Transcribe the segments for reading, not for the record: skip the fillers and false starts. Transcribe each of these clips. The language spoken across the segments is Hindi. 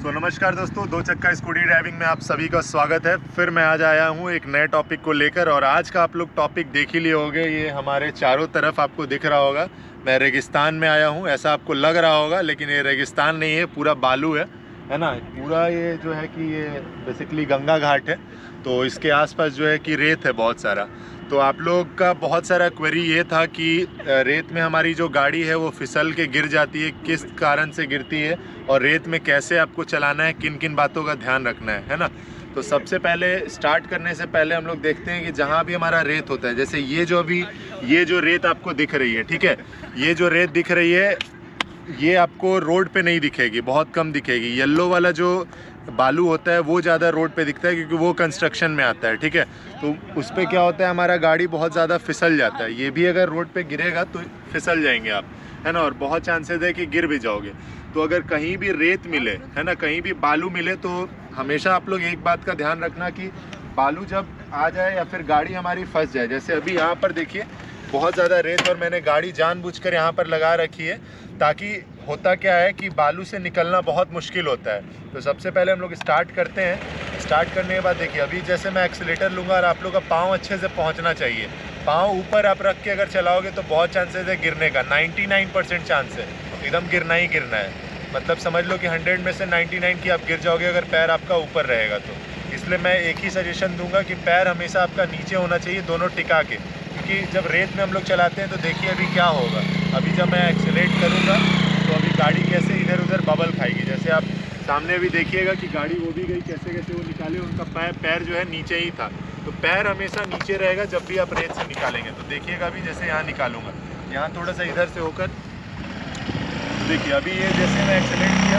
तो नमस्कार दोस्तों, दो चक्का स्कूटी ड्राइविंग में आप सभी का स्वागत है। फिर मैं आज आया हूँ एक नए टॉपिक को लेकर। और आज का आप लोग टॉपिक देख ही लिए होंगे, ये हमारे चारों तरफ आपको दिख रहा होगा। मैं रेगिस्तान में आया हूँ, ऐसा आपको लग रहा होगा, लेकिन ये रेगिस्तान नहीं है, पूरा बालू है ना। पूरा ये जो है कि ये बेसिकली गंगा घाट है, तो इसके आसपास जो है कि रेत है बहुत सारा। तो आप लोग का बहुत सारा क्वेरी ये था कि रेत में हमारी जो गाड़ी है वो फिसल के गिर जाती है, किस कारण से गिरती है और रेत में कैसे आपको चलाना है, किन किन बातों का ध्यान रखना है ना। तो सबसे पहले स्टार्ट करने से पहले हम लोग देखते हैं कि जहाँ भी हमारा रेत होता है, जैसे ये जो रेत आपको दिख रही है, ठीक है, ये जो रेत दिख रही है ये आपको रोड पे नहीं दिखेगी, बहुत कम दिखेगी। येलो वाला जो बालू होता है वो ज़्यादा रोड पे दिखता है क्योंकि वो कंस्ट्रक्शन में आता है, ठीक है। तो उस पर क्या होता है, हमारा गाड़ी बहुत ज़्यादा फिसल जाता है। ये भी अगर रोड पे गिरेगा तो फिसल जाएंगे आप, है ना, और बहुत चांसेस है कि गिर भी जाओगे। तो अगर कहीं भी रेत मिले, है ना, कहीं भी बालू मिले, तो हमेशा आप लोग एक बात का ध्यान रखना कि बालू जब आ जाए या फिर गाड़ी हमारी फंस जाए। जैसे अभी यहाँ पर देखिए बहुत ज़्यादा रेत और मैंने गाड़ी जानबूझकर यहाँ पर लगा रखी है, ताकि होता क्या है कि बालू से निकलना बहुत मुश्किल होता है। तो सबसे पहले हम लोग स्टार्ट करते हैं। स्टार्ट करने के बाद देखिए अभी जैसे मैं एक्सीलेटर लूँगा और आप लोग का पाँव अच्छे से पहुँचना चाहिए। पाँव ऊपर आप रख के अगर चलाओगे तो बहुत चांसेस है गिरने का, 99% चांस है, एकदम गिरना ही गिरना है। मतलब समझ लो कि 100 में से 99 की आप गिर जाओगे अगर पैर आपका ऊपर रहेगा तो। इसलिए मैं एक ही सजेशन दूंगा कि पैर हमेशा आपका नीचे होना चाहिए, दोनों टिका के, क्योंकि जब रेत में हम लोग चलाते हैं तो देखिए अभी क्या होगा। अभी जब मैं एक्सीलेट करूँगा तो अभी गाड़ी कैसे इधर उधर बबल खाएगी। जैसे आप सामने भी देखिएगा कि गाड़ी वो भी गई, कैसे कैसे वो निकाले, उनका पैर जो है नीचे ही था। तो पैर हमेशा नीचे रहेगा जब भी आप रेत से निकालेंगे। तो देखिएगा अभी जैसे यहाँ निकालूंगा, यहाँ थोड़ा सा इधर से होकर देखिए, अभी ये जैसे मैं एक्सीलेट किया,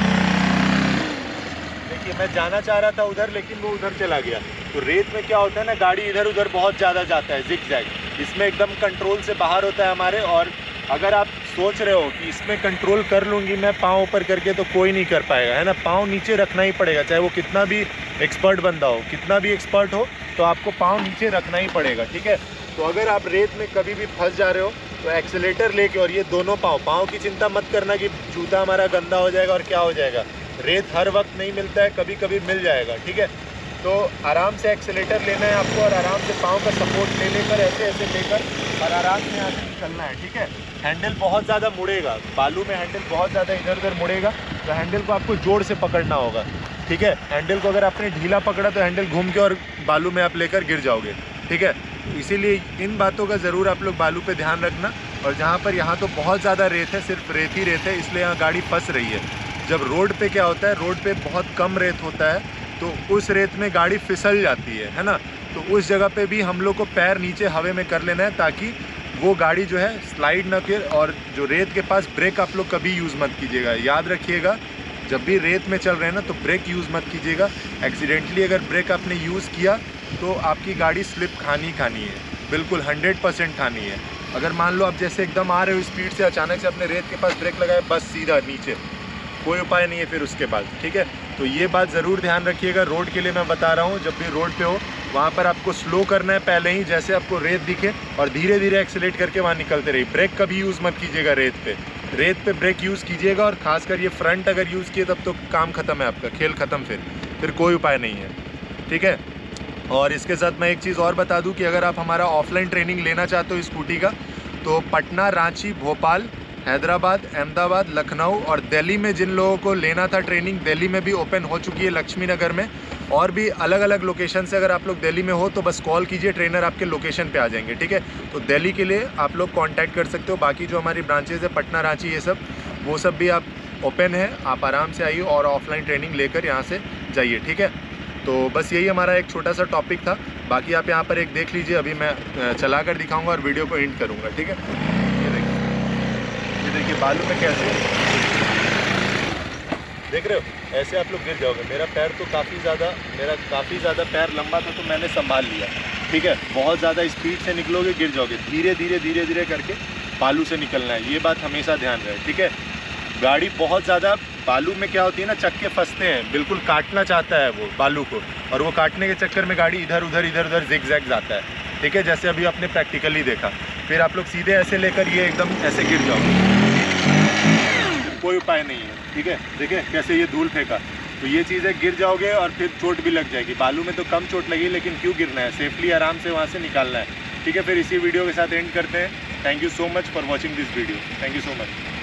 देखिए मैं जाना चाह रहा था उधर लेकिन वो उधर चला गया। तो रेत में क्या होता है ना, गाड़ी इधर उधर बहुत ज़्यादा जाता है, जिग-जैग। इसमें एकदम कंट्रोल से बाहर होता है हमारे। और अगर आप सोच रहे हो कि इसमें कंट्रोल कर लूँगी मैं पाँव ऊपर करके, तो कोई नहीं कर पाएगा, है ना। पाँव नीचे रखना ही पड़ेगा, चाहे वो कितना भी एक्सपर्ट बंदा हो, कितना भी एक्सपर्ट हो, तो आपको पाँव नीचे रखना ही पड़ेगा, ठीक है। तो अगर आप रेत में कभी भी फंस जा रहे हो तो एक्सीलेटर लेके, और ये दोनों पाँव की चिंता मत करना कि जूता हमारा गंदा हो जाएगा और क्या हो जाएगा। रेत हर वक्त नहीं मिलता है, कभी कभी मिल जाएगा, ठीक है। तो आराम से एक्सीलेटर लेना है आपको और आराम से पाँव का सपोर्ट ले लेकर ऐसे ऐसे लेकर और आराम से यहाँ से चलना है, ठीक है। हैंडल बहुत ज़्यादा मुड़ेगा, बालू में हैंडल बहुत ज़्यादा इधर उधर मुड़ेगा, तो हैंडल को आपको जोर से पकड़ना होगा, ठीक है। हैंडल को अगर आपने ढीला पकड़ा तो हैंडल घूम के और बालू में आप लेकर गिर जाओगे, ठीक है। इसीलिए इन बातों का ज़रूर आप लोग बालू पे ध्यान रखना। और जहाँ पर यहाँ तो बहुत ज़्यादा रेत है, सिर्फ रेत ही रेत है, इसलिए यहाँ गाड़ी फंस रही है। जब रोड पे क्या होता है, रोड पे बहुत कम रेत होता है, तो उस रेत में गाड़ी फिसल जाती है ना। तो उस जगह पे भी हम लोग को पैर नीचे हवा में कर लेना है, ताकि वो गाड़ी जो है स्लाइड ना कर। और जो रेत के पास ब्रेक आप लोग कभी यूज़ मत कीजिएगा, याद रखिएगा, जब भी रेत में चल रहे हैं ना तो ब्रेक यूज़ मत कीजिएगा। एक्सीडेंटली अगर ब्रेक आपने यूज़ किया तो आपकी गाड़ी स्लिप खानी है, बिल्कुल 100% खानी है। अगर मान लो आप जैसे एकदम आ रहे हो स्पीड से, अचानक से अपने रेत के पास ब्रेक लगाए, बस सीधा नीचे, कोई उपाय नहीं है फिर उसके बाद, ठीक है। तो ये बात ज़रूर ध्यान रखिएगा। रोड के लिए मैं बता रहा हूँ, जब भी रोड पे हो वहाँ पर आपको स्लो करना है पहले ही, जैसे आपको रेत दिखे, और धीरे धीरे एक्सीलेट करके वहाँ निकलते रहिए। ब्रेक कभी यूज़ मत कीजिएगा रेत पे ब्रेक यूज़ कीजिएगा, और ख़ासकर ये फ्रंट अगर यूज़ किए तब तो काम ख़त्म है आपका, खेल ख़त्म, फिर कोई उपाय नहीं है, ठीक है। और इसके साथ मैं एक चीज़ और बता दूं कि अगर आप हमारा ऑफलाइन ट्रेनिंग लेना चाहते हो स्कूटी का, तो पटना, रांची, भोपाल, हैदराबाद, अहमदाबाद, लखनऊ और दिल्ली में जिन लोगों को लेना था ट्रेनिंग, दिल्ली में भी ओपन हो चुकी है, लक्ष्मी नगर में, और भी अलग अलग लोकेशन से। अगर आप लोग दिल्ली में हो तो बस कॉल कीजिए, ट्रेनर आपके लोकेशन पे आ जाएंगे, ठीक है। तो दिल्ली के लिए आप लोग कांटेक्ट कर सकते हो। बाकी जो हमारी ब्रांचेज़ है पटना, रांची, ये सब, वो सब भी आप ओपन है, आप आराम से आइए और ऑफलाइन ट्रेनिंग लेकर यहाँ से जाइए, ठीक है। तो बस यही हमारा एक छोटा सा टॉपिक था। बाकी आप यहाँ पर एक देख लीजिए, अभी मैं चला कर दिखाऊँगा और वीडियो को एंड करूँगा, ठीक है। ये देखिए बालू में कैसे देख रहे हो, ऐसे आप लोग गिर जाओगे। मेरा काफ़ी ज़्यादा पैर लंबा था तो मैंने संभाल लिया, ठीक है। बहुत ज़्यादा स्पीड से निकलोगे गिर जाओगे, धीरे धीरे करके बालू से निकलना है, ये बात हमेशा ध्यान रहे, ठीक है। गाड़ी बहुत ज़्यादा बालू में क्या होती है ना, चक्के फंसते हैं, बिल्कुल काटना चाहता है वो बालू को, और वो काटने के चक्कर में गाड़ी इधर उधर जिग-जैग जाता है, ठीक है। जैसे अभी आपने प्रैक्टिकली देखा, फिर आप लोग सीधे ऐसे लेकर ये एकदम ऐसे गिर जाओगे, कोई उपाय नहीं है। ठीक है, देखें कैसे ये धूल फेंका, तो ये चीज़ है, गिर जाओगे और फिर चोट भी लग जाएगी। बालू में तो कम चोट लगी, लेकिन क्यों गिरना है, सेफली आराम से वहाँ से निकालना है। ठीक है, फिर इसी वीडियो के साथ एंड करते हैं। Thank you so much for watching this video. Thank you so much.